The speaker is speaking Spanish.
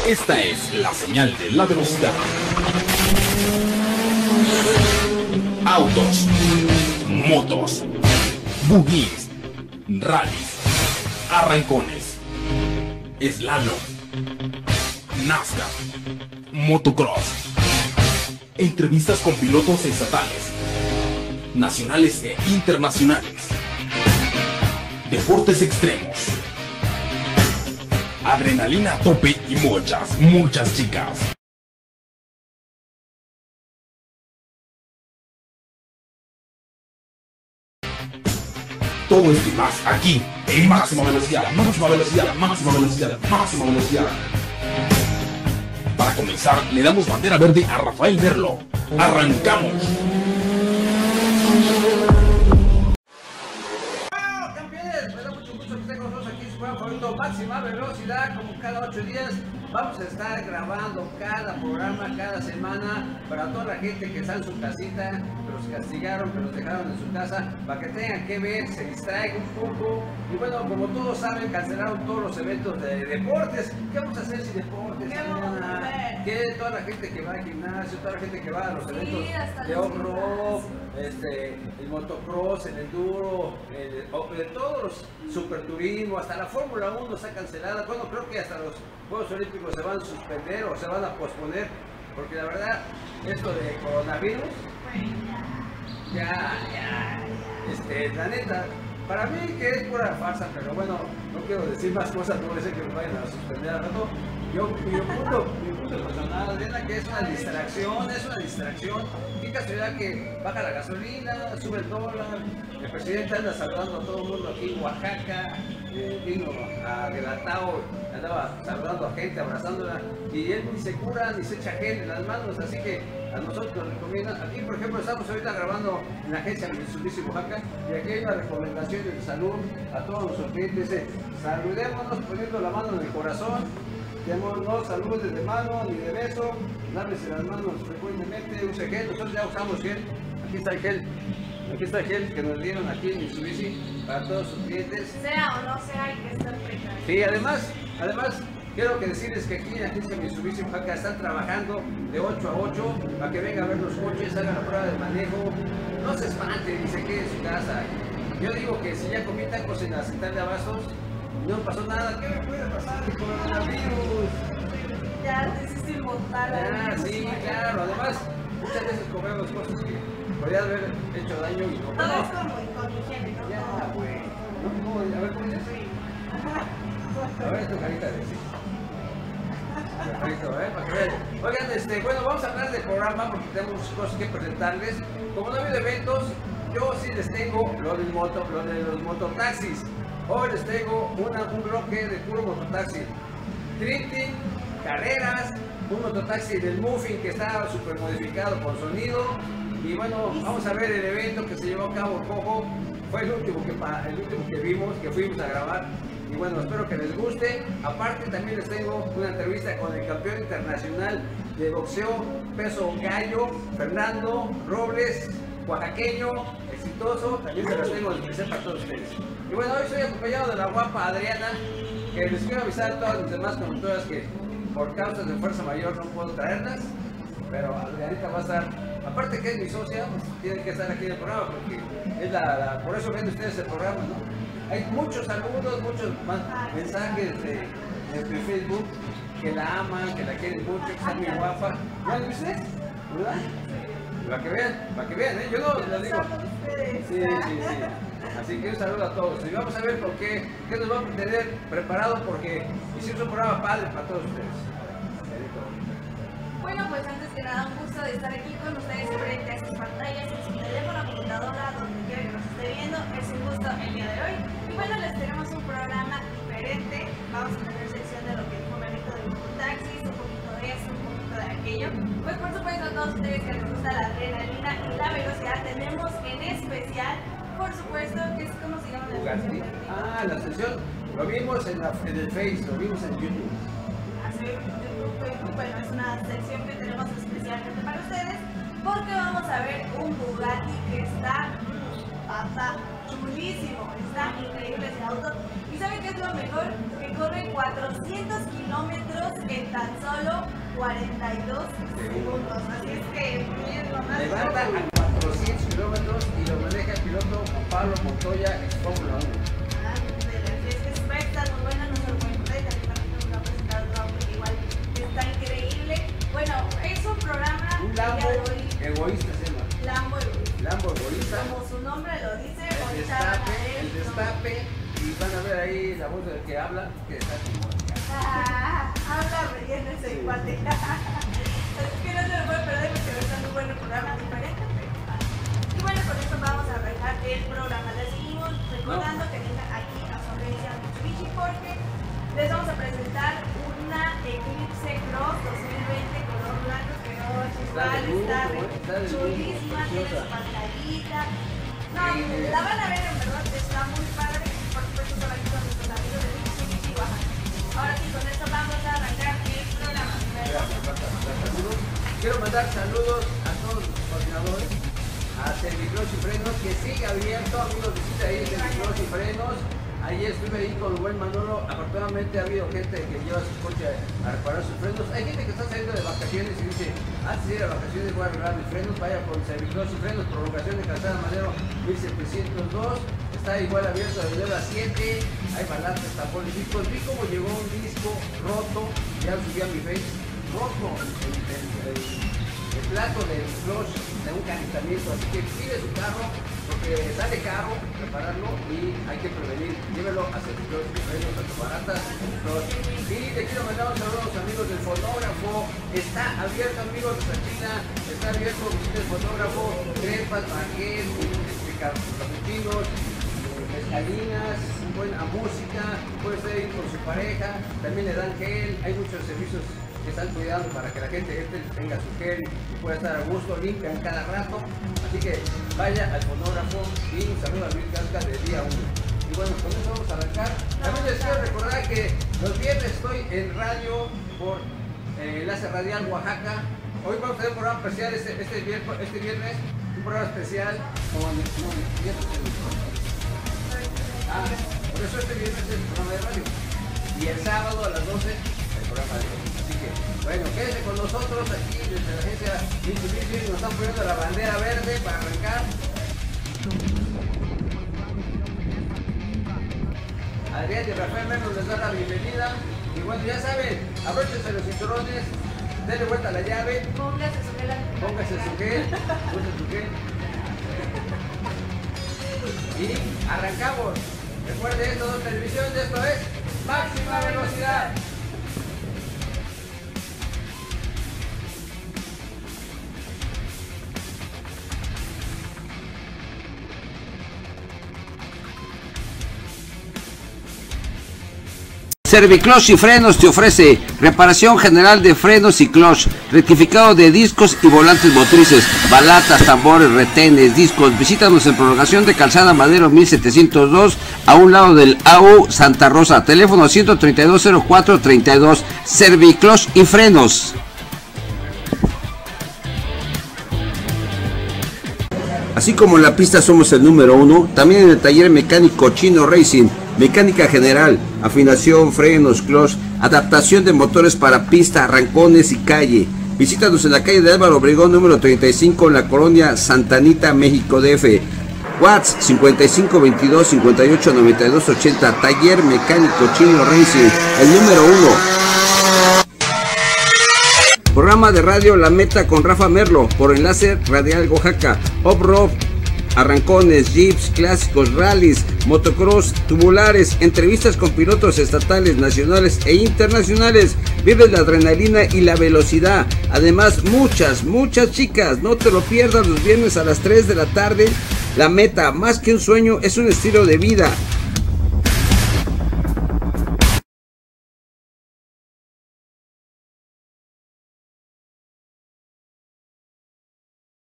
Esta es la señal de la velocidad. Autos, motos, buggies, rallies, arrancones, slalom, NASCAR, motocross. Entrevistas con pilotos estatales, nacionales e internacionales. Deportes extremos. Adrenalina a tope y muchas chicas. Todo esto y más aquí en máxima velocidad, máxima velocidad, máxima velocidad, máxima velocidad. Para comenzar, le damos bandera verde a Rafael Merlo. ¡Arrancamos! Bueno, campeones, me da mucho gusto que estén con nosotros aquí en su programa favorito Máxima Velocidad. Como cada 8 días vamos a estar grabando cada programa, cada semana, para toda la gente que está en su casita, que los castigaron, que los dejaron en su casa, para que tengan que ver, se distraigan un poco. Y bueno, como todos saben, cancelaron todos los eventos de deportes. ¿Qué vamos a hacer sin deportes? ¿Qué vamos a hacer? Que toda la gente que va al gimnasio, toda la gente que va a los eventos de off-road, el motocross, el enduro, de todos los superturismo, hasta la Fórmula 1 está cancelada. Bueno, creo que hasta los Juegos Olímpicos se van a suspender o se van a posponer, porque la verdad, esto de coronavirus, la neta, para mí que es pura farsa, pero bueno, no quiero decir más cosas, no voy a decir que me vayan a suspender al rato. Mi punto personal, Adriana, que es una distracción. Qué casualidad que baja la gasolina, sube el dólar, el presidente anda saludando a todo el mundo aquí en Oaxaca, vino a Guelatao, andaba saludando a gente, abrazándola, y él ni se cura, ni se echa gel en las manos, así que a nosotros nos recomiendan. Aquí, por ejemplo, estamos ahorita grabando en la agencia Mitsubishi Oaxaca, y aquí hay una recomendación de salud a todos nuestros clientes. Dice: saludémonos poniendo la mano en el corazón. No saludes de mano ni de beso, lávese las manos frecuentemente, use gel. Nosotros ya usamos gel. Aquí está el gel que nos dieron aquí en Mitsubishi para todos sus clientes. Sea o no sea, hay que estar precavidos. Sí, además, quiero que decirles que aquí en la agencia Mitsubishi Oaxaca están trabajando de 8 a 8 para que venga a ver los coches, hagan la prueba de manejo, no se espante y se quede en su casa. Yo digo que si ya comí tacos en la central de abastos, no pasó nada. ¿Qué me puede pasar? El coronavirus. Ya te hiciste inmortal. Ah, sí, claro. Además, muchas veces comemos cosas que podrían haber hecho daño y no. Todo es como con higiene, ¿no? Ya, güey. No, a ver, ¿cómo dices? A ver tu carita de sí. Perfecto, para que vean. Oigan, bueno, vamos a hablar del programa porque tenemos muchas cosas que presentarles. Como no ha habido eventos, yo sí les tengo lo de los mototaxis. Hoy les tengo un bloque de puro mototaxi, drifting, carreras, un mototaxi del Muffin que está súper modificado con sonido. Y bueno, vamos a ver el evento que se llevó a cabo en Cojo. Fue el último que vimos, que fuimos a grabar. Y bueno, espero que les guste. Aparte también les tengo una entrevista con el campeón internacional de boxeo peso gallo, Fernando Robles, oaxaqueño, exitoso. También se los tengo especial para todos ustedes. Y bueno, hoy estoy acompañado de la guapa Adriana, que les quiero avisar a todas las demás conductoras que por causas de fuerza mayor no puedo traerlas, pero Adrianita va a estar, aparte que es mi socia, pues tiene que estar aquí en el programa, porque es por eso ven ustedes el programa, ¿no? Hay muchos saludos, muchos más mensajes de Facebook que la aman, que la quieren mucho, que está muy guapa. ¿Ya lo viste? ¿Verdad? Para que vean, yo no les digo. Sí. Así que un saludo a todos. Y vamos a ver con qué nos vamos a tener preparado, porque hicimos un programa padre para todos ustedes. Bueno, pues antes que nada, un gusto de estar aquí con ustedes frente a estas pantallas, en su teléfono, computadora, donde quiera que nos esté viendo. Es un gusto el día de hoy. Y bueno, les tenemos un programa diferente. Vamos a tener sección de lo que dijo Benito de mototaxis, un poquito de eso, un poquito de aquello. Pues por supuesto a todos ustedes que les gusta la adrenalina y la velocidad, tenemos en especial, por supuesto, que es como se llama la sesión. Ah, la sesión, lo vimos en el Face, lo vimos en YouTube. Así, YouTube, bueno, es una sección que tenemos especialmente para ustedes, porque vamos a ver un Bugatti que está chulísimo, está increíble ese auto. ¿Y saben qué es lo mejor? Que corre 400 kilómetros en tan solo 42 segundos. Así es que miren lo más. Levanta a 400 kilómetros y lo maneja el piloto Juan Pablo Montoya en Fórmula 1. Es que está muy buena, no se lo pueden perder. También nos va a presentar un Lambo que igual está increíble. Bueno, es un programa. Un Lambo egoísta se llama. Lambo egoísta. Lambo egoísta. Como su nombre lo dice, El destape, y van a ver ahí la voz del que habla, que está como... habla relleno ese cuate. Es que no se lo puede perder porque va a estar muy bueno el programa, diferente. Y bueno, con esto vamos a arrancar el programa. Les seguimos recordando que vengan aquí a Sonrisa Mitsubishi porque les vamos a presentar una Eclipse Cross 2020 color blanco que no es igual, está chulísima, tiene su pantallita. No, la van a ver, en verdad está muy padre. Por supuesto, están aquí con nuestros amigos de Mitsubishi Oaxaca. Ahora sí, con esto vamos a arrancar el programa. Quiero mandar saludos a todos los coordinadores, a Servicross y Frenos, que sigue abierto, amigos, visita ahí Servicross y Frenos. Ahí estuve ahí con el buen Manolo. Afortunadamente ha habido gente que lleva su coche a reparar sus frenos. Hay gente que está saliendo de vacaciones y dice, antes de ir a vacaciones voy a arreglar mis frenos, vaya con Servicross y Frenos, prolongación de Calzada Madero 1702. Está igual abierto de 9 a 7, hay balances, tampones, discos. Vi cómo llegó un disco roto, ya lo subí a mi face, roto el plato del clutch de un calentamiento, así que pide su carro porque sale caro repararlo y hay que prevenir. Llévelo a Servicross y Frenos, a tu baratas. Y te quiero mandar un saludo a los amigos del fonógrafo. Está abierto, amigos de Sachina, está abierto, visita el fonógrafo, crepas, baguettes, cappuccinos, mezcalinas, buena música, puede ser ir con su pareja, también le dan gel, hay muchos servicios que están cuidando para que la gente tenga su gel y pueda estar a gusto, limpian cada rato, así que vaya al fonógrafo y un saludo a Luis Casca de día 1. Y bueno, con eso vamos a arrancar. También les quiero recordar que los viernes estoy en radio por Enlace Radial Oaxaca. Hoy vamos a tener un programa especial este viernes, un programa especial con por eso este viernes es el programa de radio y el sábado a las 12 el programa de radio. Así que, bueno, quédense con nosotros aquí desde la agencia Mitsubishi. Nos están poniendo la bandera verde para arrancar. Adrián y Rafael Menos les da la bienvenida. Y bueno, ya saben, abróchense los cinturones, denle vuelta a la llave, Póngase su gel. y arrancamos. Recuerden, esto es televisión, esto es máxima velocidad. Servicross y Frenos te ofrece reparación general de frenos y clutch, rectificado de discos y volantes motrices, balatas, tambores, retenes, discos. Visítanos en prolongación de Calzada Madero 1702 a un lado del AU Santa Rosa. Teléfono 132-0432. Servicross y Frenos. Así como en la pista somos el número 1, también en el taller mecánico Chino Racing, mecánica general, afinación, frenos, clutch, adaptación de motores para pista, arrancones y calle. Visítanos en la calle de Álvaro Obregón, número 35, en la colonia Santa Anita, México DF. WhatsApp 5522 58 92 80, taller mecánico Chino Racing, el número 1. Programa de radio La Meta con Rafa Merlo por Enlace Radial Oaxaca. Off-road, arrancones, jeeps, clásicos, rallies, motocross, tubulares, entrevistas con pilotos estatales, nacionales e internacionales. Vives la adrenalina y la velocidad. Además, muchas chicas. No te lo pierdas los viernes a las 3 de la tarde. La Meta, más que un sueño, es un estilo de vida.